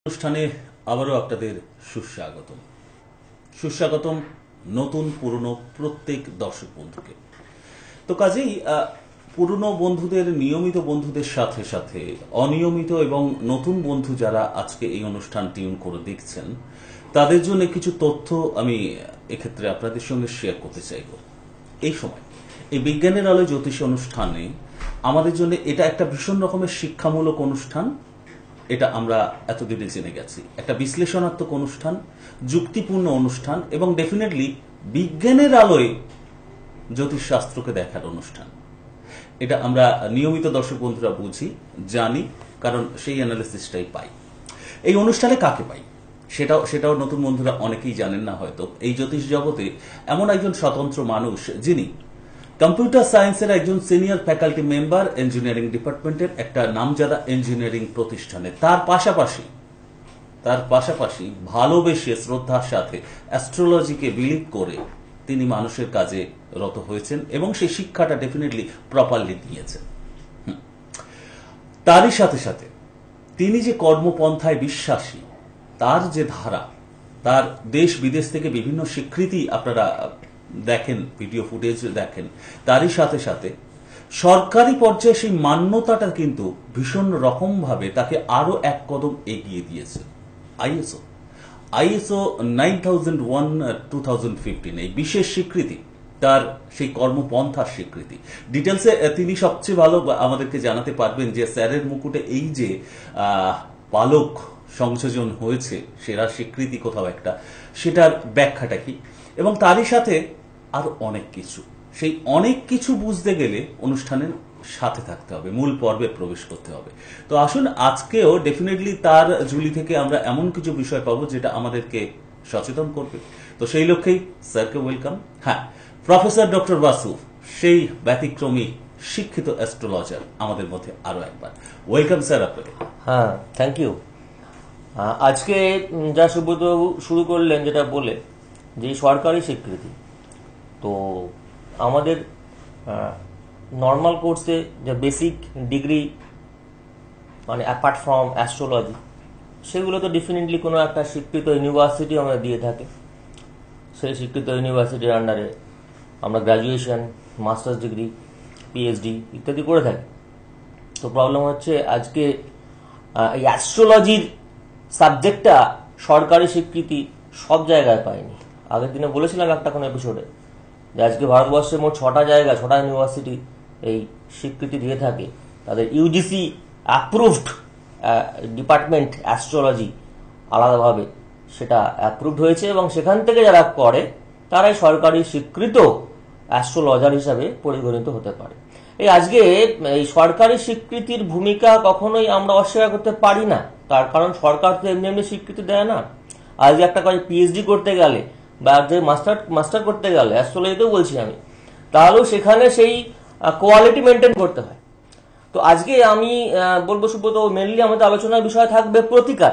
অনুষ্ঠানে আবারও আপনাদের সুস্বাগতম সুস্বাগতম নতুন পুরনো প্রত্যেক দর্শক বন্ধুকে। তো কাজেই পুরনো বন্ধুদের, নিয়মিত বন্ধুদের সাথে সাথে অনিয়মিত এবং নতুন বন্ধু যারা আজকে এই অনুষ্ঠান টিউন করে দেখছেন, তাদের জন্য কিছু তথ্য আমি এক্ষেত্রে আপনাদের সঙ্গে শেয়ার করতে চাইব। এই সময় এই বিজ্ঞানের আলোয় জ্যোতিষ অনুষ্ঠানে আমাদের জন্য এটা একটা ভীষণ রকমের শিক্ষামূলক অনুষ্ঠান। এটা আমরা এতদিনে জেনে গেছি, একটা বিশ্লেষণাত্মক অনুষ্ঠান, যুক্তিপূর্ণ অনুষ্ঠান এবং ডেফিনেটলি বিজ্ঞানের আলোয় জ্যোতিষশাস্ত্রকে দেখার অনুষ্ঠান। এটা আমরা নিয়মিত দর্শক বন্ধুরা বুঝি, জানি, কারণ সেই অ্যানালিসিসটাই পাই। এই অনুষ্ঠানে কাকে পাই সেটাও নতুন বন্ধুরা অনেকেই জানেন না হয়তো। এই জ্যোতিষ জগতে এমন একজন স্বতন্ত্র মানুষ যিনি কম্পিউটার সায়েন্সের একজন সিনিয়র ফ্যাকাল্টি মেম্বার, ইঞ্জিনিয়ারিং ডিপার্টমেন্টের একটা নামজাদা ইঞ্জিনিয়ারিং প্রতিষ্ঠানে, তার পাশাপাশি ভালোবেসে শ্রদ্ধার সাথে অ্যাস্ট্রোলজিকে বিলিভ করে তিনি মানুষের কাজে রত হয়েছেন এবং সেই শিক্ষাটা ডেফিনেটলি প্রপারলি দিয়েছেন। তারই সাথে সাথে তিনি যে কর্মপন্থায় বিশ্বাসী, তার যে ধারা, তার দেশ বিদেশ থেকে বিভিন্ন স্বীকৃতি আপনারা দেখেন, ভিডিও ফুটেজ দেখেন, তারই সাথে সাথে সরকারি পর্যায়ে সেই মান্যতাটা কিন্তু ভীষণ রকমভাবে তাকে আরো এক কদম এগিয়ে দিয়েছে। আইএসও 9001/2015 এই বিশেষ স্বীকৃতি, তার সেই কর্মপন্থার স্বীকৃতি। ডিটেলসে তিনি সবচেয়ে ভালো আমাদেরকে জানাতে পারবেন যে স্যারের মুকুটে এই যে পালক সংযোজন হয়েছে, সেরা স্বীকৃতি কোথাও একটা, সেটার ব্যাখ্যাটা কি, এবং তারই সাথে আরো অনেক কিছু। সেই অনেক কিছু বুঝতে গেলে অনুষ্ঠানের সাথে থাকতে হবে, মূল পর্বে প্রবেশ করতে হবে। তো আসুন, আজকেও ডেফিনেটলি তার ঝুলি থেকে আমরা এমন কিছু বিষয় পাবো যেটা আমাদেরকে সচেতন করবে। তো সেই লক্ষ্যেই স্যারকে ওয়েলকাম। হ্যাঁ, প্রফেসর ডক্টর বাসু, সেই ব্যতিক্রমী শিক্ষিত অ্যাস্ট্রোলজার আমাদের মধ্যে আরো একবার ওয়েলকাম স্যার আপনাকে। হ্যাঁ, থ্যাংক ইউ। আজকে যা সুব্রতবাবু শুরু করলেন যেটা বলে, যে সরকারি স্বীকৃতি, তো আমাদের নর্মাল কোর্সে যে বেসিক ডিগ্রি, মানে অ্যাপার্ট ফ্রম অ্যাস্ট্রোলজি, সেগুলো তো ডেফিনেটলি কোনো একটা স্বীকৃত ইউনিভার্সিটি আমরা দিয়ে থাকি। সেই স্বীকৃত ইউনিভার্সিটির আন্ডারে আমরা গ্র্যাজুয়েশন, মাস্টার্স ডিগ্রি, পিএইচডি ইত্যাদি করে থাকি। তো প্রবলেম হচ্ছে আজকে এই অ্যাস্ট্রোলজির সাবজেক্টটা সরকারি স্বীকৃতি সব জায়গায় পায়নি। আগের দিনে বলেছিলাম একটা কোনো এপিসোডে যে আজকে ভারতবর্ষে মোট 6টা ইউনিভার্সিটি এই স্বীকৃতি দিয়ে থাকে। তাদের ইউজিসি অ্যাপ্রুভড ডিপার্টমেন্ট অ্যাস্ট্রোলজি আলাদাভাবে সেটা অ্যাপ্রুভড হয়েছে, এবং সেখান থেকে যারা করে তারাই সরকারি স্বীকৃত অ্যাস্ট্রোলজার হিসাবে পরিগণিত হতে পারে। এই আজকে এই সরকারি স্বীকৃতির ভূমিকা কখনোই আমরা অস্বীকার করতে পারি না। তার কারণ সরকার তো এমনি এমনি স্বীকৃতি দেয় না। আজকে একটা কাজ পিএইচডি করতে গেলে বা যে মাস্টার করতে গেলে, অ্যাস্ট্রোলজিতেও বলছি আমি, তাহলেও সেখানে সেই কোয়ালিটি মেনটেন করতে হয়। তো আজকে আমি বলবো সুব্রত, মেনলি আমাদের আলোচনার বিষয় থাকবে প্রতিকার,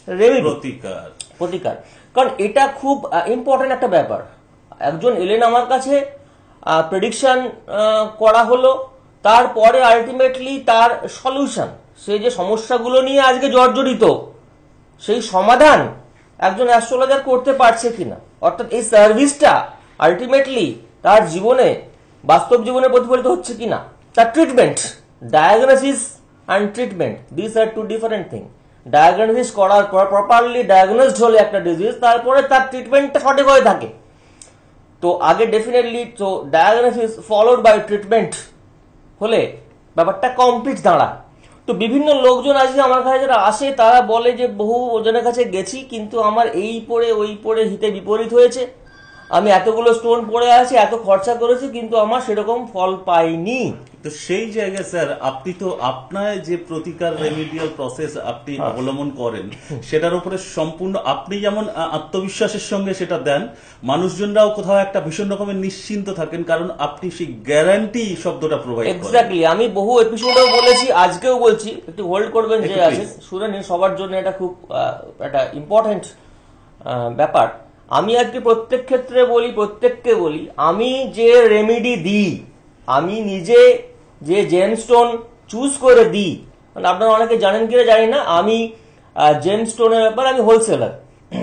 প্রতিকার। কারণ এটা খুব ইম্পর্টেন্ট একটা ব্যাপার। একজন এলেন আমার কাছে, প্রেডিকশন করা হলো, তারপরে আলটিমেটলি তার সলিউশন, সে যে সমস্যাগুলো নিয়ে আজকে জর্জরিত, সেই সমাধান একজন অ্যাস্ট্রোলজার করতে পারছে কিনা, অর্থাৎ এই সার্ভিসটা আলটিমেটলি তার জীবনে, বাস্তব জীবনে প্রতিফলিত হচ্ছে কিনা, তার treatment, diagnosis and treatment, this are two different thing. Diagnosis করার পর প্রপারলি ডায়াগনোসড হলে একটা ডিজিজ, তারপরে তার ট্রিটমেন্টটা সঠিক হয়ে থাকে। তো আগে ডেফিনেটলি তো ডায়াগনোসিস ফলোড বাই ট্রিটমেন্ট হলে ব্যাপারটা কমপ্লিট দাঁড়ায়। তো বিভিন্ন লোকজন আজকে আমার কাছে যারা আসে, তারা বলে যে বহু ওজনের কাছে গেছি, কিন্তু আমার এই পড়ে ওই পড়ে হিতে বিপরীত হয়েছে, আমি এতগুলো স্টোন পড়ে আছি, এত খরচা করেছি, কিন্তু আমার সেরকম ফল পাইনি। তো সেই জায়গায় স্যার, আপনি তো আপনার যে প্রতিকার রেমিডিয়াল প্রসেস আপনি অবলম্বন করেন, সেটার উপরে সম্পূর্ণ আপনি যেমন আত্মবিশ্বাসের সঙ্গে সেটা দেন, মানুষজনরাও কোথাও একটা ভীষণ রকমের নিশ্চিন্ত থাকেন, কারণ আপনি সেই গ্যারান্টি শব্দটা প্রোভাইড করেন। এক্স্যাক্টলি, আমি বহু এপিসোডেও বলেছি, আজকেও বলছি, একটু হোল্ড করবেন যে আছে শুনে নিন, সবার জন্য এটা খুব একটা ইম্পর্টেন্ট ব্যাপার। আমি আজকে প্রত্যেককে বলি, আমি যে রেমেডি দিই, আমি নিজে যে জেমস্টোন চুজ করে দিই, আপনারা অনেকে জানেন কিনা জানি না, আমি জেমস্টোনের ব্যাপারে আমি হোলসেলার।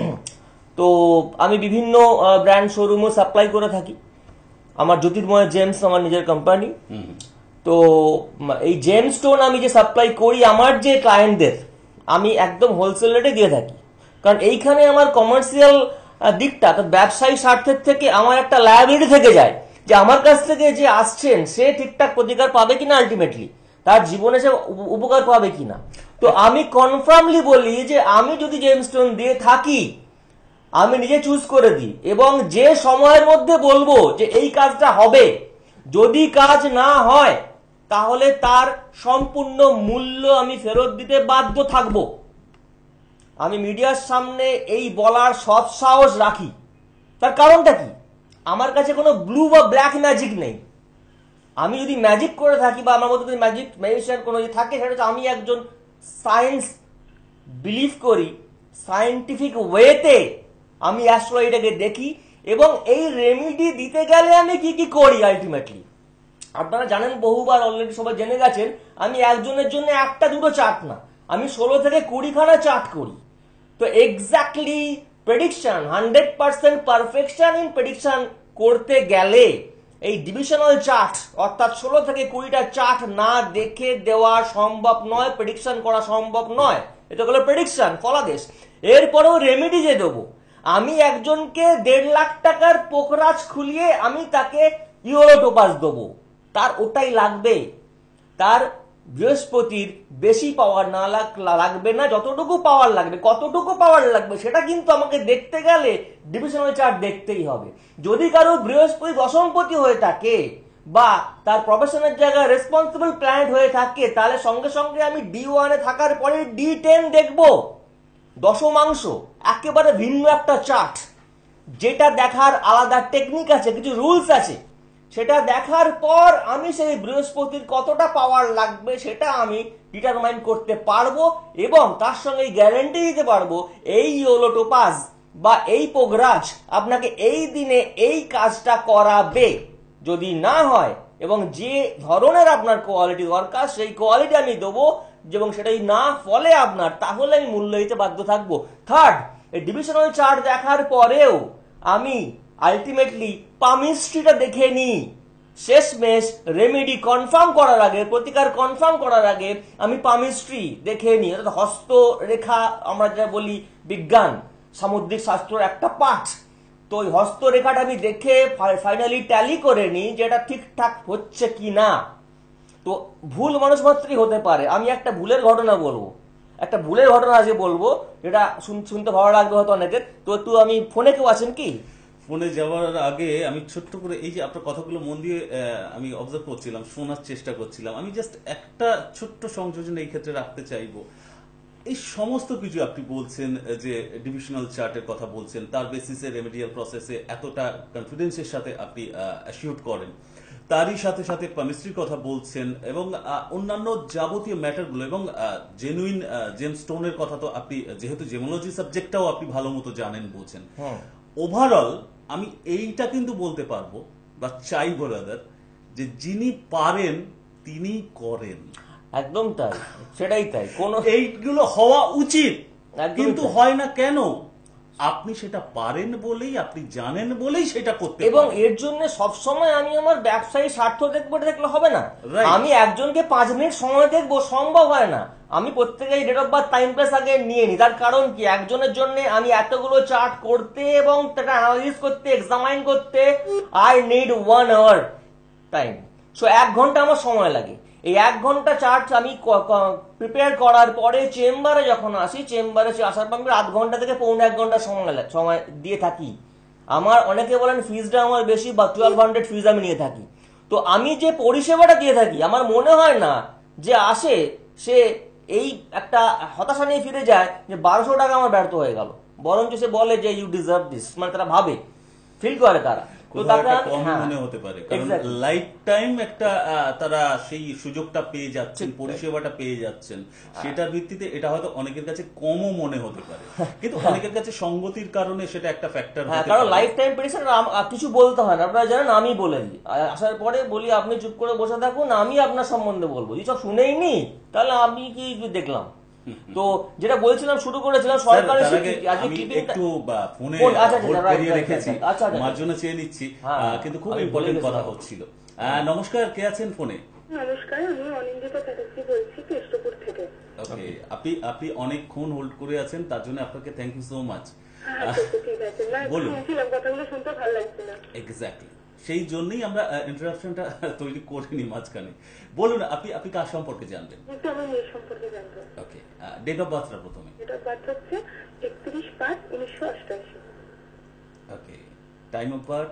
তো আমি বিভিন্ন ব্র্যান্ড শোরুমও সাপ্লাই করে থাকি। আমার জ্যোতির্ময় জেমস আমার নিজের কোম্পানি। তো এই জেমস্টোন আমি যে সাপ্লাই করি আমার যে ক্লায়েন্টদের, আমি একদম হোলসেল রেটে দিয়ে থাকি। কারণ এইখানে আমার কমার্শিয়াল দিকটা অর্থাৎ ব্যবসায়ী স্বার্থের থেকে আমার একটা লায়াবিলিটি থেকে যায় যে আমার কাছ থেকে যে আসছেন সে ঠিকঠাক প্রতিকার পাবে কিনা, আলটিমেটলি তার জীবনে সে উপকার পাবে কিনা। তো আমি কনফার্মলি বলি যে আমি যদি জেমস্টোন দিয়ে থাকি আমি নিজে চুজ করে দিই, এবং যে সময়ের মধ্যে বলবো যে এই কাজটা হবে, যদি কাজ না হয় তাহলে তার সম্পূর্ণ মূল্য আমি ফেরত দিতে বাধ্য থাকবো। আমি মিডিয়ার সামনে এই বলার সৎ সাহস রাখি। তার কারণটা কি? আমার কাছে কোনো ব্লু বা ব্ল্যাক ম্যাজিক নেই। আমি যদি ম্যাজিক করে থাকি বা আমার মধ্যে যদি ম্যাজিশিয়ান কোনো থাকে, সেটা হচ্ছে আমি একজন সায়েন্স বিলিভ করি, সায়েন্টিফিক ওয়েতে আমি অ্যাস্ট্রোলজিটাকে দেখি, এবং এই রেমিডি দিতে গেলে আমি কি কি করি আলটিমেটলি আপনারা জানেন, বহুবার অলরেডি সবাই জেনে গেছেন। আমি একজনের জন্য একটা দুটো চার্ট না, আমি 16 থেকে 20 খানা চার্ট করি। তো exactly prediction 100% perfection in prediction করতে গেলে এই ডিভিশনাল চার্ট অর্থাৎ 16 থেকে 20টা চার্ট না দেখে দেওয়া সম্ভব নয়, প্রেডিকশন করা সম্ভব নয়। এটা হলো প্রেডিকশন, ফলাদেশ। এরপরেও রেমেডি যে দেবো, আমি একজনকে 1.5 লাখ টাকার পোকরাজ খুলিয়ে আমি তাকে ইউরোটোপাস দেবো, তার ওটাই লাগবে। তার বৃহস্পতির বেশি পাওয়ার না লাগবে না, যতটুকু পাওয়ার লাগবে। কতটুকু পাওয়ার লাগবে সেটা কিন্তু আমাকে দেখতে গেলে ডিভিশনাল চার্ট দেখতেই হবে। যদি কারো বৃহস্পতি দশমপতি হয়ে থাকে বা তার প্রফেশনের জায়গায় রেসপন্সিবল প্ল্যানেট হয়ে থাকে, তাহলে সঙ্গে সঙ্গে আমি D1 এ থাকার পরে D10 দেখবো। দশমাংশ একেবারে ভিন্ন একটা চার্ট, যেটা দেখার আলাদা টেকনিক আছে, কিছু রুলস আছে। সেটা দেখার পর আমি সেই বৃহস্পতির কতটা পাওয়ার লাগবে সেটা আমি ডিটারমাইন করতে পারবো, এবং তার সঙ্গে গ্যারান্টি দিতে পারবো এই ইউরোটোপাস বা এই পোগরাজ আপনাকে এই দিনে এই কাজটা করাবে। যদি না হয় এবং যে ধরনের আপনার কোয়ালিটি দরকার সেই কোয়ালিটি আমি দেবো, এবং সেটাই না ফলে আপনার, তাহলে আমি মূল্য দিতে বাধ্য থাকবো। থার্ড, এই ডিভিশনাল চার্ট দেখার পরেও আমি আলটিমেটলি পামিস্ট্রিটা দেখে নিই। শেষমেশ রেমেডি কনফার্ম করার আগে, প্রতিকার কনফার্ম করার আগে আমি পামিস্ট্রি দেখে নিই। অর্থাৎ হস্তরেখা আমরা যা বলি বিজ্ঞান, সামুদ্রিক শাস্ত্রের একটা পাঠ। তো ওই হস্তরেখাটা আমি দেখে ফাইনালি ট্যালি করে নিই যে এটা ঠিকঠাক হচ্ছে কি না। তো ভুল মানুষ মাত্রই হতে পারে। আমি একটা ভুলের ঘটনা বলবো, একটা ভুলের ঘটনা আজকে বলবো, যেটা শুনতে ভালো লাগবে হয়তো অনেকের। তো একটু আমি ফোনে কেউ আছেন কি? ফোনে যাওয়ার আগে আমি ছোট্ট করে এই যে আপনার কথাগুলো মন দিয়ে আমি অবজার্ভ করছিলাম, শোনার চেষ্টা করছিলাম। আমি জাস্ট একটা ছোট্ট সংযোজন এই ক্ষেত্রে রাখতে চাইবো। এই সমস্ত কিছু আপনি বলছেন, যে ডিভিশনাল চার্টের কথা বলছেন, তার বেসিসে রেমেডিয়াল প্রসেসে এতটা কনফিডেন্সের সাথে আপনি অ্যাসিউর করেন, তারই সাথে সাথে পামিস্ট্রির কথা বলছেন, এবং অন্যান্য যাবতীয় ম্যাটারগুলো, এবং জেনুইন জেমস্টোনের কথা তো আপনি, যেহেতু জেমোলজি সাবজেক্টটাও আপনি ভালো মতো জানেন, বলছেন। ওভারঅল আমি এইটা কিন্তু বলতে পারবো বা চাইবো রাদার, যে যিনি পারেন তিনি করেন। একদম তাই, সেটাই তাই। কোন এইগুলো হওয়া উচিত, একদমই কিন্তু তাই। হয় না কেন? আপনি সেটা পারেন বলেই, আপনি জানেন বলেই সেটা করতে এবং পারেন। এর জন্য সবসময় আমি আমার ব্যবসায়ী স্বার্থ দেখবো, এটা দেখলে হবে না। Right. আমি একজনকে 5 মিনিট সময় দেখবো, সম্ভব হয় না। আমি প্রত্যেকেই date of birth time place আগে নিয়ে নিই। তার কারণ কি, একজনের জন্য আমি এতগুলো চার্ট করতে এবং সেটা অ্যানালাইজ করতে, এক্সামাইন করতে I need 1 hour time. So 1 ঘন্টা আমার সময় লাগে। এই 1 ঘন্টা চার্ট আমি প্রিপেয়ার করার পরে চেম্বারে যখন আসি, চেম্বারে আসার পর 0.5 ঘন্টা থেকে 1.25 ঘন্টা সময় দিয়ে থাকি। আমার অনেকে বলেন ফিজটা আমার বেশি, বা 1200 ফিজ আমি নিয়ে থাকি। তো আমি যে পরিষেবাটা দিয়ে থাকি, আমার মনে হয় না যে আসে সে এই একটা হতাশা নিয়ে ফিরে যায় যে 1200 টাকা আমার ব্যর্থ হয়ে গেল, বরঞ্চ সে বলে যে ইউ ডিজার্ভ দিস, মানে তারা ভাবে, ফিল করে তারা। তো তাকে কম মনে হতে পারে, কারণ লাইফ টাইম একটা তারা সেই সুযোগটা পেয়ে যাচ্ছেন, পরিষেবাটা পেয়ে যাচ্ছেন, সেটার ভিত্তিতে এটা হয়তো অনেকের কাছে কমও মনে হতে পারে, কিন্তু অনেকের কাছে সঙ্গতির কারণে সেটা একটা ফ্যাক্টর হতে পারে। কারণ লাইফ টাইম প্রেডিকশন কিছু বলতে হয় না, আপনারা জানেন। আমি বলে দিই, আসার পরে বলি আপনি চুপ করে বসে থাকুন, আমি আপনার সম্বন্ধে বলবো। যদি সব শুনেই নি, তাহলে আমি কি দেখলাম? তো যেটা বলছিলাম, শুরু করেছিলাম স্যার, সরকারি তার আগে স্বীকৃতি। আজকে আমি clipping টা- একটু ফোনে ফোন, আচ্ছা, আচ্ছা, হোল্ড right, করিয়ে right, রেখেছি, right, আচ্ছা, আচ্ছা। মার জন্য চেয়ে নিচ্ছি, হ্যাঁ, কিন্তু খুব আমি ইম্পর্টেন্ট ভুলে কথা গেছিলাম। হচ্ছিল। নমস্কার, কে আছেন ফোনে? নমস্কার, আমি অনিন্দিতা চ্যাটার্জি বলছি কৃষ্ণপুর থেকে। ওকে, আপনি অনেকক্ষণ হোল্ড করে আছেন, তার জন্য আপনাকে থ্যাংক ইউ সো মাচ। হ্যাঁ, ঠিক আছে। না, বলুন। শুনছিলাম, কথাগুলো শুনতে ভালো লাগছিল। এক্স্যাক্টলি, সেই জন্যই আমরা ইন্টারাপশনটা তৈরি করিনি মাঝখানে। বলুন, আপনি কার সম্পর্কে জানবেন? কিন্তু আমার মেয়ে সম্পর্কে জানতো। ওকে, ডেট অফ বার্থটা প্রথমে। এটা বার্থ হচ্ছে 31/5/1988। Okay, time of birth?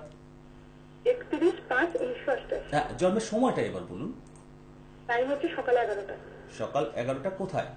31/5/1988। জন্মের সময়টা এবার বলুন। টাইম হচ্ছে সকাল 11টা। সকাল 11টা। কোথায়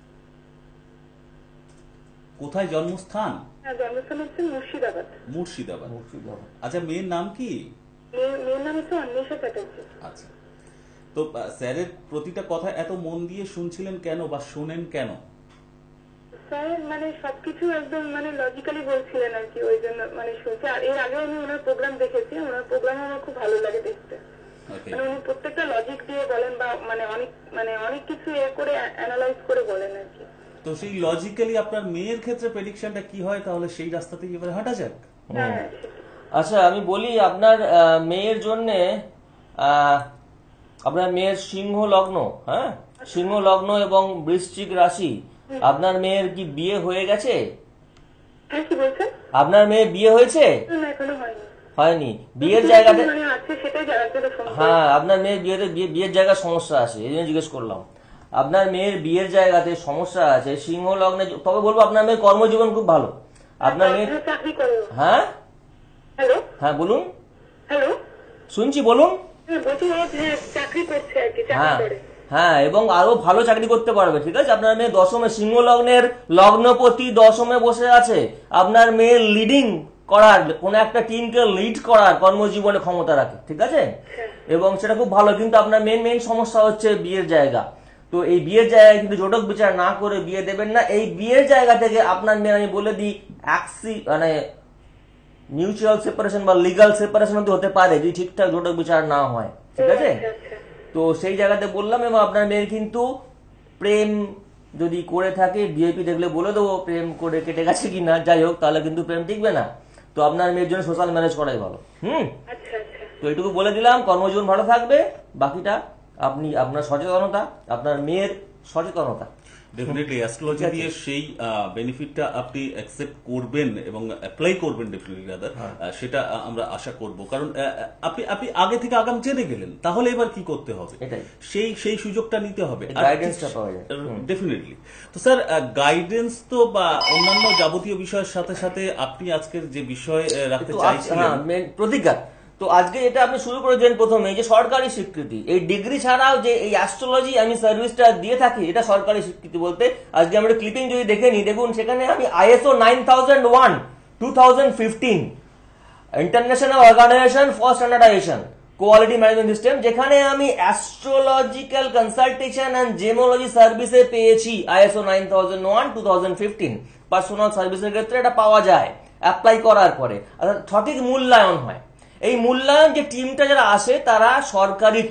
কোথায় জন্মস্থান? হ্যাঁ, জন্মস্থান হচ্ছে মুর্শিদাবাদ। মুর্শিদাবাদ। আচ্ছা, মেয়ের নাম কি? মেয়ের নাম হচ্ছে অন্বেষা চ্যাটার্জি। আচ্ছা, তো স্যারের প্রতিটা কথা এত মন দিয়ে শুনছিলেন কেন বা শোনেন কেন? স্যার মানে সবকিছু একদম মানে লজিক্যালি বলছিলেন আর কি, ওই জন্য মানে শুনছি। আর এর আগে আমি ওনার প্রোগ্রাম দেখেছি, ওনার প্রোগ্রাম আমার খুব ভালো লাগে দেখতে। ওকে, মানে উনি প্রত্যেকটা লজিক দিয়ে বলেন বা অনেক কিছু করে অ্যানালাইজ করে বলেন আর কি। তো সেই লজিক্যালি আপনার মেয়ের ক্ষেত্রে প্রেডিকশনটা কি হয়, তাহলে সেই রাস্তাতেই এবারে হাঁটা যাক। হ্যাঁ, আচ্ছা, আমি বলি আপনার মেয়ের জন্যে, আপনার মেয়ের সিংহ লগ্ন, হ্যাঁ, সিংহ লগ্ন এবং বৃশ্চিক রাশি। আপনার মেয়ের কি বিয়ে হয়ে গেছে? হ্যাঁ, কি বলছেন? আপনার মেয়ে বিয়ে হয়েছে? না, এখনো হয়নি। হয়নি? বিয়ের জায়গাতে, মানে আছে, সেটাই জানার জন্য ফোন করেছি। হ্যাঁ, আপনার মেয়ের বিয়ের জায়গায় সমস্যা আছে, এই জন্য জিজ্ঞেস করলাম। আপনার মেয়ের বিয়ের জায়গাতে সমস্যা আছে, সিংহ লগ্নে। তবে বলবো আপনার মেয়ের কর্মজীবন খুব ভালো। আপনার মেয়ে, হ্যাঁ, চাকরি করে। হ্যাঁ হ্যালো, হ্যাঁ বলুন, হ্যালো, শুনছি, বলুন। হ্যাঁ, বলছি ও চাকরি করছে আর কি, চাকরি হ্যাঁ করে। হ্যাঁ, এবং আরো ভালো চাকরি করতে পারবে, ঠিক আছে। আপনার মেয়ে দশমে, সিংহ লগ্নের লগ্নপতি দশমে বসে আছে। আপনার মেয়ে লিডিং করার, কোন একটা টিমকে লিড করার কর্মজীবনে ক্ষমতা রাখে, ঠিক আছে, এবং সেটা খুব ভালো। কিন্তু আপনার মেন সমস্যা হচ্ছে বিয়ের জায়গা। তো এই বিয়ের জায়গায় কিন্তু জোটক বিচার না করে বিয়ে দেবেন না। এই বিয়ের জায়গা থেকে আপনার মেয়ে, আমি বলে দিই, মানে মিউচুয়াল সেপারেশন বা লিগাল সেপারেশন হতে পারে যদি ঠিকঠাক জোটক বিচার না হয়, ঠিক আছে। তো সেই জায়গাতে বললাম। এবং আপনার মেয়ের কিন্তু প্রেম যদি করে থাকে, ডিএপি দেখলে বলে দেবো প্রেম করে কেটে গেছে কিনা, যাই হোক, তাহলে কিন্তু প্রেম টিকবে না। তো আপনার মেয়ের জন্য সোশ্যাল ম্যারেজ করাই ভালো। আচ্ছা, আচ্ছা। তো এইটুকু বলে দিলাম, কর্মজীবন ভালো থাকবে। বাকিটা আপনি, আপনার সচেতনতা, আপনার মেয়ের সচেতনতা। ডেফিনেটলি অ্যাস্ট্রোলজি দিয়ে সেই বেনিফিটটা আপনি অ্যাকসেপ্ট করবেন এবং অ্যাপ্লাই করবেন ডেফিনেটলি রাদার, সেটা আমরা আশা করব। কারণ আপনি আগে থেকে আগাম জেনে গেলেন, তাহলে এবার কি করতে হবে এটাই। সেই সুযোগটা নিতে হবে, গাইডেন্সটা পাওয়া যায়। ডেফিনেটলি। তো স্যার, গাইডেন্স তো বা অন্যান্য যাবতীয় বিষয়ের সাথে সাথে আপনি আজকের যে বিষয় রাখতে চাইছিলেন, প্রতিজ্ঞা। তো আজকে এটা আপনি শুরু করেছেন প্রথমে, যে সরকারি স্বীকৃতি, এই ডিগ্রি ছাড়াও যে এই অ্যাস্ট্রোলজি আমি সার্ভিসটা দিয়ে থাকি, এটা সরকারি স্বীকৃতি বলতে আজকে আমরা ক্লিপিং যদি দেখে নিই, দেখুন সেখানে আমি ISO 9001 2015 international organisation for standardisation quality management system, যেখানে আমি অ্যাস্ট্রোলজিক্যাল কনসালটেশন এন্ড জেমোলজি সার্ভিসে পেয়েছি ISO 9001 2015। পার্সোনাল সার্ভিসের ক্ষেত্রে এটা পাওয়া যায় অ্যাপ্লাই করার পরে, অর্থাৎ সঠিক মূল্যায়ন হয়। এই মূল্যায়ন যে টিমটা যারা আসে, তারা সরকারি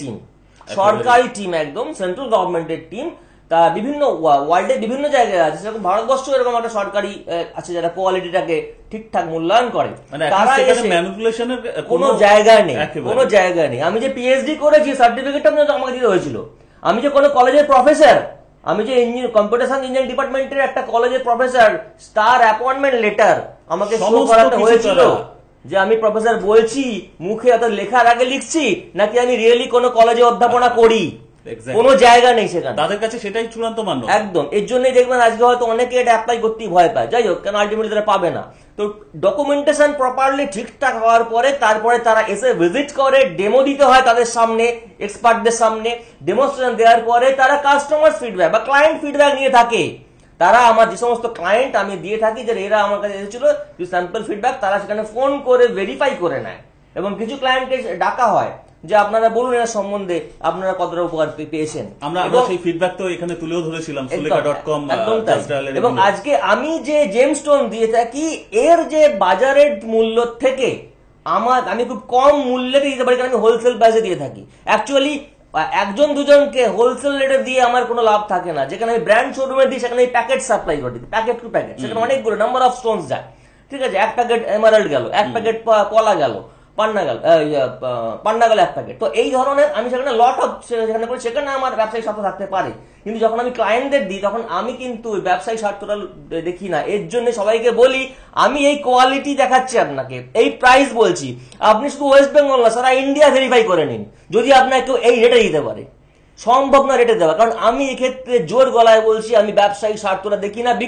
টিম, একদম সেন্ট্রাল গভর্নমেন্টের টিম। তা বিভিন্ন ওয়ার্ল্ডের বিভিন্ন জায়গায় আছে, সেরকম ভারতবর্ষ এরকম একটা সরকারি আছে যারা কোয়ালিটিটাকে ঠিকঠাক মূল্যায়ন করে। তারা ম্যানিপুলেশনের কোনো জায়গায় নেই। আমি যে পিএইচডি করেছি, সার্টিফিকেটটা আমাকে দিতে হয়েছিল। আমি যে কোনো কলেজের প্রফেসর, আমি যে কম্পিউটার সায়েন্স ইঞ্জিনিয়ারিং ডিপার্টমেন্টের একটা কলেজের প্রফেসর, তার অ্যাপয়েন্টমেন্ট লেটার আমাকে শো করাতে হয়েছিল যে আমি প্রফেসর বলছি, মুখে অত লেখার আগে লিখছি নাকি আমি রিয়েলি কোনো কলেজে অধ্যাপনা করি। কোনো জায়গা নেই সেখানে, তাদের কাছে সেটাই চূড়ান্ত মান্য। একদম। এর জন্যই দেখবেন আজকে হয়তো অনেকে এটা অ্যাপ্লাই করতেই ভয় পায়। যাই হোক, কেন আলটিমেটলি তারা পাবে না। তো ডকুমেন্টেশন প্রপারলি ঠিকঠাক হওয়ার পরে তারপরে তারা এসে ভিজিট করে, ডেমো দিতে হয় তাদের সামনে, এক্সপার্টদের সামনে। ডেমোস্ট্রেশন দেওয়ার পরে তারা কাস্টমার ফিডব্যাক বা ক্লায়েন্ট ফিডব্যাক নিয়ে থাকে। তারা আমার যে সমস্ত ক্লায়েন্ট আমি দিয়ে থাকি, যে এরা আমার কাছে এসেছিল স্যাম্পল ফিডব্যাক, তারা সেখানে ফোন করে ভেরিফাই করে নেয়। এবং কিছু ক্লায়েন্টকে ডাকা হয় যে আপনারা বলুন এর সম্বন্ধে আপনারা কতটা উপকার পেয়েছেন। আমরা সেই ফিডব্যাক তো এখানে তুলেও ধরেছিলাম sulika.com। এবং আজকে আমি যে জেমস্টোন দিয়ে থাকি, এর যে বাজারের মূল্য থেকে আমি খুব কম মূল্যে দিতে পারি, কারণ আমি হোলসেল প্রাইসে দিয়ে থাকি। অ্যাকচুয়ালি একজন দুজনকে হোলসেল রেটে দিয়ে আমার কোনো লাভ থাকে না। যেখানে আমি ব্র্যান্ড শোরুমে দিই সেখানে প্যাকেট সাপ্লাই করে দিই, প্যাকেট টু প্যাকেট, সেখানে অনেকগুলো নাম্বার অফ স্টোনস যায়। ঠিক আছে, এক প্যাকেট এমারাল্ড গেল, এক প্যাকেট পলা গেল, পান্না গেল, পান্না গেল এক প্যাকেট। তো এই ধরনের আমি সেখানে লট অফ সেখানে করি, সেখানে আমার ব্যবসায়িক স্বার্থ থাকতে পারে। কিন্তু যখন আমি ক্লায়েন্টদের দিই তখন আমি কিন্তু ব্যবসায়িক স্বার্থটা দেখি না। এর জন্য সবাইকে বলি আমি এই কোয়ালিটি দেখাচ্ছি আপনাকে, এই প্রাইস বলছি, আপনি শুধু ওয়েস্ট বেঙ্গল না সারা ইন্ডিয়া ভেরিফাই করে নিন যদি আপনাকে কেউ এই রেটে দিতে পারে। সম্ভব না রেটে দেওয়া, কারণ আমি এক্ষেত্রে জোর গলায় বলছি আমি ব্যবসায়িক স্বার্থটা দেখি না,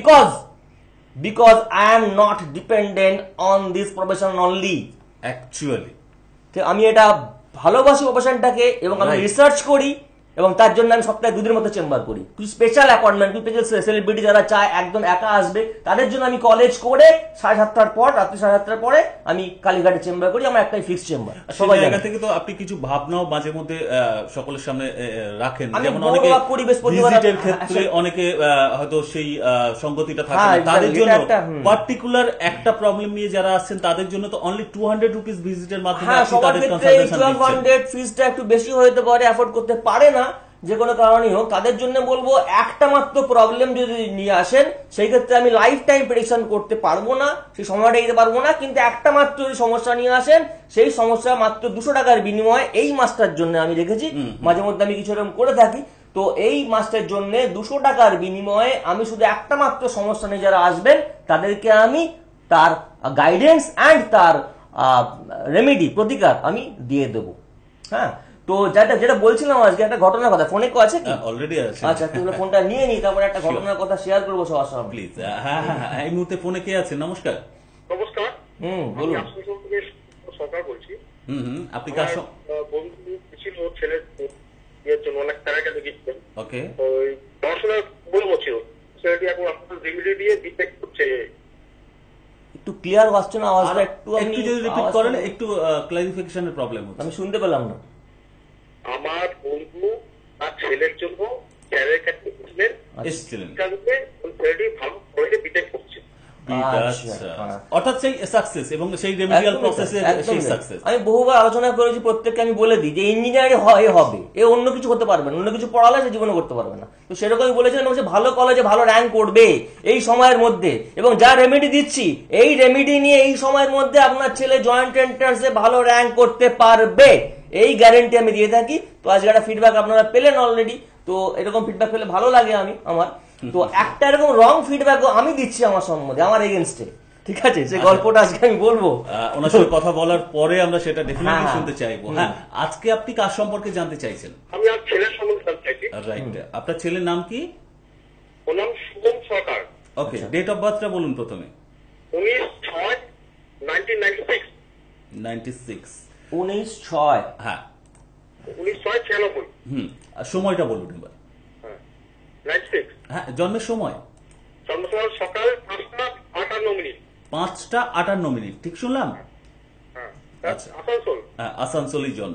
because I am not dependent on this profession only. Actually আমি এটা ভালোবাসি প্রফেশনটাকে, এবং আমি রিসার্চ করি, এবং তার জন্য আমি সপ্তাহে 2 দিনের মতো চেম্বার করি। কিছু স্পেশাল অ্যাপয়েন্টমেন্ট, কিছু সেলিব্রিটি যারা চায় একদম একা আসবে তাদের জন্য আমি কলেজ করে 7:30টার পর, রাত্রি 7:30টার পরে আমি কালীঘাটে চেম্বার করি। আমার একটাই ফিক্সড চেম্বার। সবাই জায়গা থেকে তো আপনি কিছু ভাবনাও মাঝে মধ্যে সকলের সামনে রাখেন, যেমন অনেকে ভিজিটের ক্ষেত্রে অনেকে হয়তো সেই সঙ্গতিটা থাকে না, তাদের জন্য পার্টিকুলার একটা প্রবলেম নিয়ে যারা আসছেন তাদের জন্য তো অনলি 200 রুপিস ভিজিটের মাধ্যমে আপনি তাদের কনসালটেশন দিচ্ছেন। 1200 ফিসটা একটু বেশি হতে পারে, অ্যাফোর্ড করতে পারে না যে কোনো কারণেই হোক, তাদের জন্য বলবো একটা মাত্র প্রবলেম যদি নিয়ে আসেন সেই ক্ষেত্রে আমি লাইফ টাইম প্রেডিকশন করতে পারবো না, সেই সময়টা দিতে পারবো না, কিন্তু একটা মাত্র যদি সমস্যা নিয়ে আসেন সেই সমস্যা মাত্র 200 টাকার বিনিময়ে এই মাসটার জন্য আমি রেখেছি, মাঝে মধ্যে আমি কিছু এরকম করে থাকি। তো এই মাসটার জন্য 200 টাকার বিনিময়ে আমি শুধু একটা মাত্র সমস্যা নিয়ে যারা আসবেন তাদেরকে আমি তার গাইডেন্স অ্যান্ড তার রেমেডি, প্রতিকার আমি দিয়ে দেবো। হ্যাঁ, তো যেটা বলছিলাম আজকে একটা ঘটনার কথা, ফোনে আছে কি? অলরেডি আছে। আচ্ছা, তুমি ফোনটা নিয়ে নি, তারপরে একটা ঘটনার কথা শেয়ার করবো সবার সামনে, প্লিজ। হ্যাঁ হ্যাঁ, এই মুহূর্তে ফোনে কে আছে? নমস্কার। নমস্কার। বলুন। সরকার বলছি। আপনি কার বন্ধু ছিল ছেলের ইয়ের জন্য অনেক টাকা গিয়েছিলেন। ওকে, ওই পড়াশোনা বলবো ছিল, ছেলেটি এখন আপনার রেমিডি দিয়ে বিটেক করছে। একটু ক্লিয়ার আসছে না আওয়াজটা, একটু যদি রিপিট করেন, একটু ক্লারিফিকেশনের প্রবলেম হচ্ছে, আমি শুনতে পেলাম না। আমার বন্ধু তার ছেলের জন্য স্যারের কাছে এসেছিলেন, ছেলেটি ভালো করে বিটেক করছে। অর্থাৎ সেই সাকসেস এবং সেই রেমিডিয়াল প্রসেসে সেই সাকসেস। আমি বহুবার আলোচনা করেছি, প্রত্যেককে আমি বলে দিই যে ইঞ্জিনিয়ারিং হবে, এ অন্য কিছু হতে পারবে না, অন্য কিছু পড়ালে সে জীবনে করতে পারবে না। তো সেরকমই বলেছিলেন, ভালো কলেজে ভালো র্যাঙ্ক করবে এই সময়ের মধ্যে, এবং যা রেমেডি দিচ্ছি এই রেমেডি নিয়ে এই সময়ের মধ্যে আপনার ছেলে জয়েন্ট এন্ট্রান্সে ভালো র্যাঙ্ক করতে পারবে, এই গ্যারেন্টি আমি দিয়ে থাকি। তো আজকে একটা ফিডব্যাক আপনারা পেলেন অলরেডি, তো এরকম ফিডব্যাক পেলে ভালো লাগে আমার। তো একটা এরকম রং ফিডব্যাকও আমি দিচ্ছি আমার সম্বন্ধে, আমার এগেনস্টে। ঠিক আছে, সেই গল্পটা আজকে আমি বলবো, ওনার সাথে কথা বলার পরে আমরা সেটা ডেফিনেটলি শুনতে চাইবো। হ্যাঁ, আজকে আপনি কার সম্পর্কে জানতে চাইছেন? আমি আর ছেলের সম্বন্ধে জানতে চাইছি। রাইট, আপনার ছেলের নাম কি? ওর নাম Shubham Sarkar. Okay, date of বার্থটা বলুন প্রথমে। 19/6/1996। 96। 19/6। হ্যাঁ, 1996। আর সময়টা বলুন এবার। 96। হ্যাঁ, জন্মের সময়? জন্ম সময় সকাল 5:58। 5:58, ঠিক শুনলাম? আচ্ছা, আসানসোল। হ্যাঁ, আসানসোলেই জন্ম।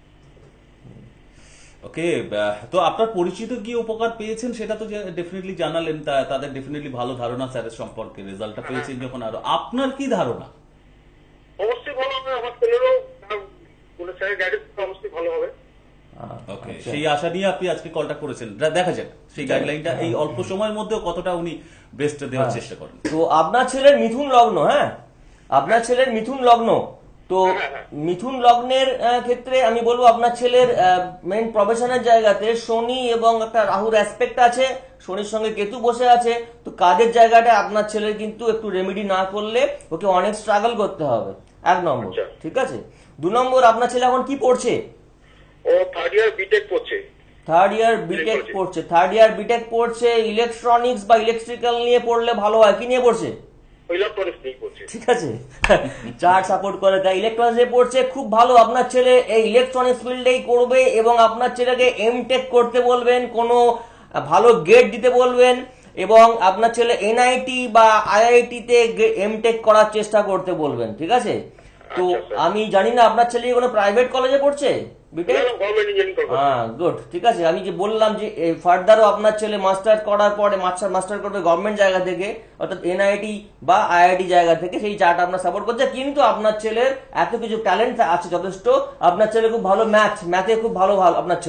ওকে, তো আপনার পরিচিত গিয়ে উপকার পেয়েছেন সেটা তো ডেফিনেটলি জানালেন, তাদের ডেফিনেটলি ভালো ধারণা স্যারের সম্পর্কে, রেজাল্টটা পেয়েছেন যখন। আরো আপনার কি ধারণা? অবশ্যই ভালো হবে, আমার ছেলেরও স্যারের গাইডেন্স অবশ্যই ভালো হবে। ওকে, সেই আশা নিয়ে আপনি আজকে কলটা করেছেন। দেখা যাক সেই গাইডলাইনটা এই অল্প সময়ের মধ্যে কতটা উনি বেস্ট দেওয়ার চেষ্টা করেন। তো আপনার ছেলের মিথুন লগ্ন, হ্যাঁ আপনার ছেলের মিথুন লগ্ন, তো মিথুন লগ্নের ক্ষেত্রে আমি বলবো আপনার ছেলের মেইন প্রফেশনের জায়গাতে শনি এবং একটা রাহুর অ্যাসপেক্ট আছে, শনির সঙ্গে কেতু বসে আছে। তো কাজের জায়গাটা আপনার ছেলের কিন্তু একটু রেমেডি না করলে ওকে অনেক স্ট্রাগল করতে হবে, 1 নম্বর। ঠিক আছে, 2 নম্বর, আপনার ছেলে এখন কি পড়ছে? ও থার্ড ইয়ার বিটেক পড়ছে। থার্ড ইয়ার বিটেক পড়ছে। ইলেকট্রনিক্স বা ইলেকট্রিক্যাল নিয়ে পড়লে ভালো হয়। কি নিয়ে পড়ছে? ইলেকট্রনিক্স নিয়ে পড়ছে। ঠিক আছে, চার্ট সাপোর্ট করে, তাই ইলেকট্রনিক্স নিয়ে পড়ছে, খুব ভালো। আপনার ছেলে এই ইলেকট্রনিক্স ফিল্ডেই করবে, এবং আপনার ছেলেকে এমটেক করতে বলবেন, কোনো ভালো গেট দিতে বলবেন, এবং আপনার ছেলে এনআইটি বা আইআইটি তে এমটেক করার চেষ্টা করতে বলবেন। ঠিক আছে, তো আমি জানি না আপনার ছেলে কোনো প্রাইভেট কলেজে পড়ছে বিটেক? হ্যাঁ, গুড। ঠিক আছে, আমি যে বললাম যে ফার্দারও আপনার ছেলে মাস্টার করার পরে মাস্টার করবে গভর্নমেন্ট জায়গা থেকে, অর্থাৎ এনআইটি বা আইআইটি জায়গা থেকে, সেই চার্ট আপনার সাপোর্ট করছে। কিন্তু আপনার ছেলের এত কিছু ট্যালেন্ট আছে যথেষ্ট, আপনার ছেলে খুব ভালো ম্যাথে খুব ভালো আপনার ছেলে।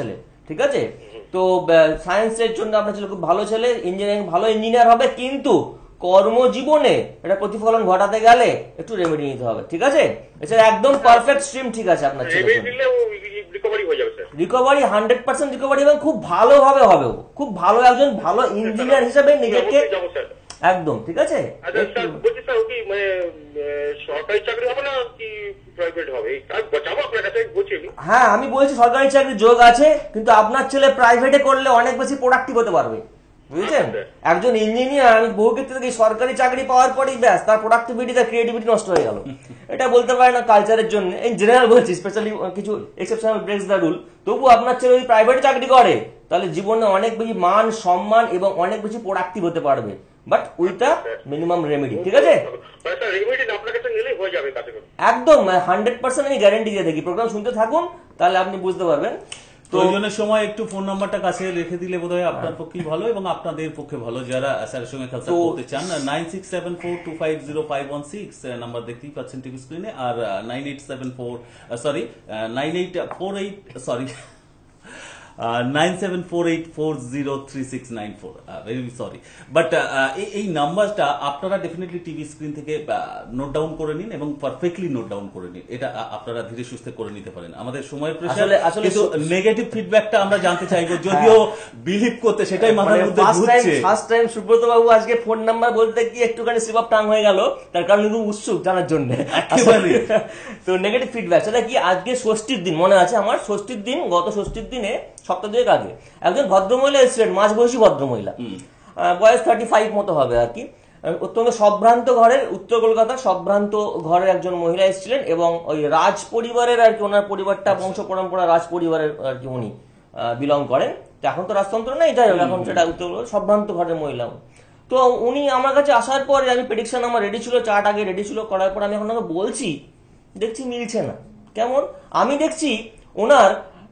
ঠিক আছে? তো সায়েন্সের জন্য আপনার ছেলে খুব ভালো ছেলে, ইঞ্জিনিয়ারিং ভালো ইঞ্জিনিয়ার হবে, কিন্তু কর্মজীবনে এটা প্রতিফলন ঘটাতে গেলে একটু রেমেডি নিতে হবে, ঠিক আছে? এছাড়া একদম পারফেক্ট স্ট্রিম ঠিক আছে আপনার ছেলে, রেমেডি দিলে রিকভারি হয়ে যাবে স্যার। রিকভারি 100% রিকভারি এবং খুব ভালোভাবে হবে, খুব ভালো একজন ভালো ইঞ্জিনিয়ার হিসেবে নিজেকে যাবো স্যার। একদম ঠিক আছে। আচ্ছা স্যার বলছি স্যার, ও কি মানে সরকারি চাকরি হবে না কি প্রাইভেট হবে? যাবো আপনার কাছে বলছি আমি। হ্যাঁ, আমি বলছি সরকারি চাকরির যোগ আছে, কিন্তু আপনার ছেলে প্রাইভেটে করলে অনেক বেশি প্রোডাক্টিভ হতে পারবে, বুঝেছেন? একজন ইঞ্জিনিয়ার, আমি বহু ক্ষেত্রে দেখি সরকারি চাকরি পাওয়ার পরেই ব্যাস তার প্রোডাক্টিভিটি, তার ক্রিয়েটিভিটি নষ্ট হয়ে গেল। এটা বলতে পারে না কালচারের জন্য, এই জেনারেল বলছি, স্পেশালি কিছু এক্সেপশনাল ব্রেকস দ্য রুল। তবু আপনার ছেলে যদি প্রাইভেট চাকরি করে তাহলে জীবনে অনেক বেশি মান সম্মান এবং অনেক বেশি প্রোডাক্টিভ হতে পারবে, but with a minimum remedy, ঠিক আছে? স্যার রেমেডি আপনার কাছে নিলেই হয়ে যাবে কাছে করে। একদম 100% আমি গ্যারেন্টি দিয়ে থাকি। প্রোগ্রাম শুনতে থাকুন, তাহলে আপনি বুঝতে পারবেন। প্রয়োজনের সময় একটু ফোন নাম্বারটা কাছে রেখে দিলে বোধহয় আপনার পক্ষেই ভালো এবং আপনাদের পক্ষে ভালো, যারা স্যারের সঙ্গে কনসাল্ট করতে চান। 9674250516 নাম্বার দেখতেই পাচ্ছেন টিভি স্ক্রিনে, আর 9748403694 ভেরি সরি, বাট এই নাম্বারটা আপনারা ডেফিনেটলি টিভি স্ক্রিন থেকে নোট ডাউন করে নিন এবং পারফেক্টলি নোট ডাউন করে নিন। এটা আপনারা ধীরে সুস্থে করে নিতে পারেন। আমাদের সময়ের প্রেসার, কিন্তু নেগেটিভ ফিডব্যাকটা আমরা জানতে চাইবো, যদিও বিলিভ করতে সেটাই মাথার মধ্যে ঘুরছে। ফার্স্ট টাইম সুব্রত বাবু আজকে ফোন নাম্বার বলতে গিয়ে একটুখানি স্লিপ অফ টাং হয়ে গেল, তার কারণ খুব উৎসুক জানার জন্য। তো নেগেটিভ ফিডব্যাক, সেটা কি? আজকে ষষ্ঠীর দিন, মনে আছে আমার, ষষ্ঠীর দিন, গত ষষ্ঠীর দিনে সপ্তাহ দুয়েক আগে একজন ভদ্রমহিলা এসেছিলেন, মাঝবয়সী ভদ্রমহিলা, বয়স 35 মতো হবে আর কি। অত্যন্ত সম্ভ্রান্ত ঘরের, উত্তর কলকাতার সম্ভ্রান্ত ঘরের একজন মহিলা এসেছিলেন, এবং ওই রাজ পরিবারের আর কি, ওনার পরিবারটা বংশ পরম্পরা রাজ পরিবারের আর কি উনি বিলং করেন। তো এখন তো রাজতন্ত্র নেই, যাই হোক, এখন সেটা উত্তর সম্ভ্রান্ত ঘরের মহিলা। তো উনি আমার কাছে আসার পরে, আমি প্রেডিকশন আমার রেডি ছিল, চার্ট আগে রেডি ছিল, করার পর আমি এখন বলছি, দেখছি মিলছে না। কেমন? আমি দেখছি ওনার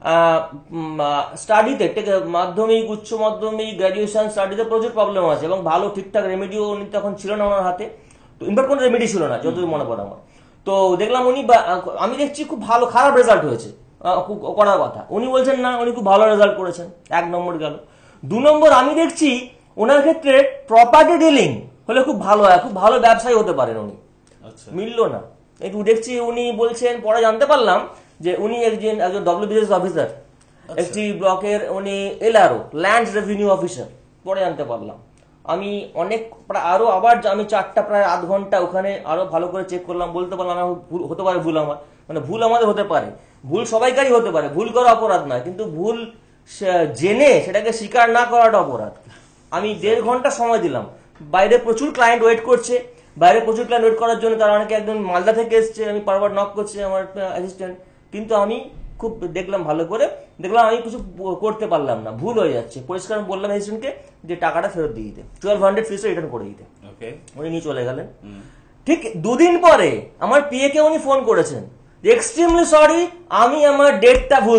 স্টাডিতে, মাধ্যমিক, উচ্চ মাধ্যমিক, গ্র্যাজুয়েশন স্টাডিতে প্রচুর প্রবলেম আছে, এবং ভালো ঠিকঠাক রেমেডিও উনি তখন ছিল না ওনার হাতে। তো ইনফ্যাক্ট কোনো রেমেডি ছিল না যতদূর মনে পড়ে আমার। তো দেখলাম উনি, আমি দেখছি খুব ভালো, খারাপ রেজাল্ট হয়েছে করার কথা, উনি বলছেন না উনি খুব ভালো রেজাল্ট করেছেন। 1 নম্বর গেল। 2 নম্বর, আমি দেখছি ওনার ক্ষেত্রে প্রপার্টি ডিলিং হলে খুব ভালো হয়, খুব ভালো ব্যবসায়ী হতে পারেন উনি। মিললো না। একটু দেখছি উনি বলছেন, পরে জানতে পারলাম যে উনি একজন WBS অফিসার, একটি ব্লকের উনি LRO, ল্যান্ড রেভিনিউ অফিসার, পরে জানতে পারলাম। আমি অনেক আরো আবার আমি 4টা প্রায় আধ ঘন্টা ওখানে আরো ভালো করে চেক করলাম, বলতে পারলাম হতে পারে ভুল আমার, মানে ভুল আমাদের হতে পারে, ভুল সবাইকারই হতে পারে, ভুল করা অপরাধ নয়, কিন্তু ভুল জেনে সেটাকে স্বীকার না করাটা অপরাধ। আমি 1.5 ঘন্টা সময় দিলাম, বাইরে প্রচুর ক্লায়েন্ট ওয়েট করছে, বাইরে প্রচুর ক্লায়েন্ট ওয়েট করার জন্য, তারা অনেকে একদম মালদা থেকে এসছে, আমি বারবার নক করছি আমার অ্যাসিস্ট্যান্ট, কিন্তু আমি খুব দেখলাম, ভালো করে দেখলাম, আমি কিছু করতে পারলাম না, ভুল হয়ে যাচ্ছে। পরিষ্কার বললাম অ্যাসিস্ট্যান্টকে যে টাকাটা ফেরত দিয়ে দিতে, 1200 ফিসটা রিটার্ন করে দিতে। উনি নিয়ে চলে গেলেন। ঠিক 2 দিন পরে আমার পিএ কে উনি ফোন করেছেন, এক্সট্রিমলি সরি, আমি আমার ডেটটা ভুল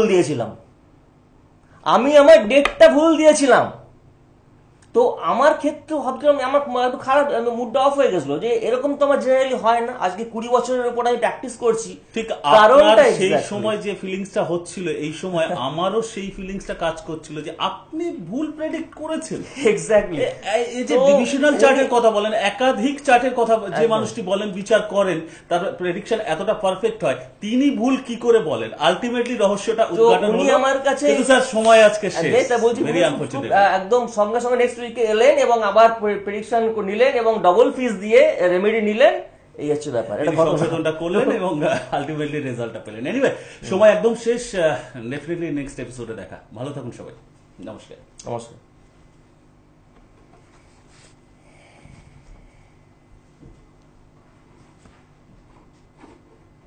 দিয়েছিলাম। তো আমার ক্ষেত্রে ভাবছিলাম, আমার একটু খারাপ, মুডটা অফ হয়ে গেছিল, যে এরকম তো আমার জেনারেলি হয় না। আজকে 20 বছরের উপর আমি প্র্যাকটিস করছি। ঠিক আপনার সেই সময় যে ফিলিংসটা হচ্ছিল, এই সময় আমারও সেই ফিলিংসটা কাজ করছিল, যে আপনি ভুল প্রেডিক্ট করেছেন। এক্স্যাক্টলি। এই যে ডিভিশনাল চার্টের কথা বলেন, একাধিক চার্টের কথা যে মানুষটি বলেন, বিচার করেন, তার প্রেডিকশন এতটা পারফেক্ট হয়, তিনি ভুল কি করে বলেন? আলটিমেটলি রহস্যটা উদ্ঘাটন হলো। আমার কাছে কিন্তু স্যার সময় আজকে শেষ, ভেরি আনফরচুনেট। একদম সঙ্গে সঙ্গে নেক্সট উইকে এলেন এবং আবার প্রেডিকশন নিলেন এবং ডবল ফিস দিয়ে রেমেডি নিলেন। এই হচ্ছে ব্যাপার, এটা সংশোধনটা করলেন এবং আলটিমেটলি রেজাল্টটা পেলেন। এনিওয়ে, সময় একদম শেষ। ডেফিনেটলি নেক্সট এপিসোডে দেখা। ভালো থাকুন সবাই, নমস্কার। নমস্কার।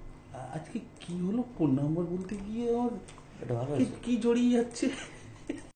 আজকে কি হলো, ফোন নাম্বার বলতে গিয়ে আমার এটা ভালো কি জড়িয়ে যাচ্ছে।